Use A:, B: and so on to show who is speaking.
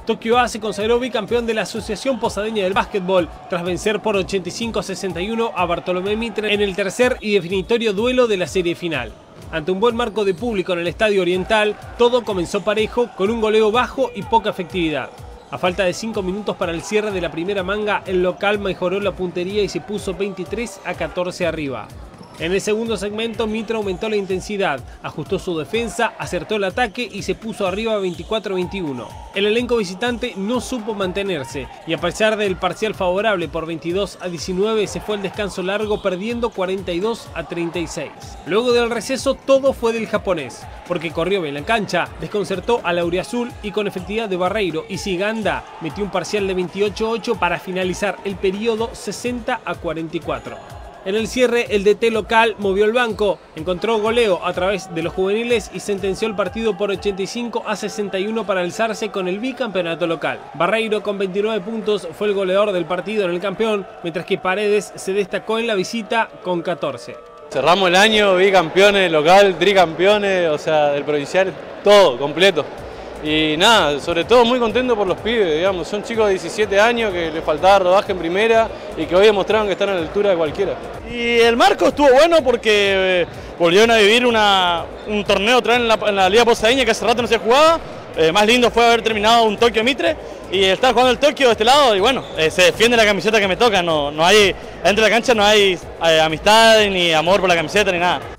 A: Tokio A se consagró bicampeón de la Asociación Posadeña del Básquetbol tras vencer por 85-61 a Bartolomé Mitre en el tercer y definitorio duelo de la serie final. Ante un buen marco de público en el Estadio Oriental, todo comenzó parejo con un goleo bajo y poca efectividad. A falta de 5 minutos para el cierre de la primera manga, el local mejoró la puntería y se puso 23-14 arriba. En el segundo segmento, Mitre aumentó la intensidad, ajustó su defensa, acertó el ataque y se puso arriba 24-21. El elenco visitante no supo mantenerse y a pesar del parcial favorable por 22-19 se fue al descanso largo perdiendo 42-36. Luego del receso todo fue del japonés, porque corrió bien la cancha, desconcertó a Lauriazul y con efectividad de Barreiro y Siganda metió un parcial de 28-8 para finalizar el periodo 60-44. En el cierre, el DT local movió el banco, encontró goleo a través de los juveniles y sentenció el partido por 85-61 para alzarse con el bicampeonato local. Barreiro, con 29 puntos, fue el goleador del partido en el campeón, mientras que Paredes se destacó en la visita con 14.
B: Cerramos el año, bicampeones, local, tricampeones, o sea, del provincial, todo, completo. Y nada, sobre todo muy contento por los pibes, digamos, son chicos de 17 años que les faltaba rodaje en primera y que hoy demostraron que están a la altura de cualquiera.
C: Y el marco estuvo bueno porque volvieron a vivir un torneo otra vez en la Liga Posadeña que hace rato no se jugaba. Más lindo fue haber terminado un Tokio Mitre y estar jugando el Tokio de este lado y bueno, se defiende la camiseta que me toca, no hay, dentro de la cancha no hay amistad ni amor por la camiseta ni nada.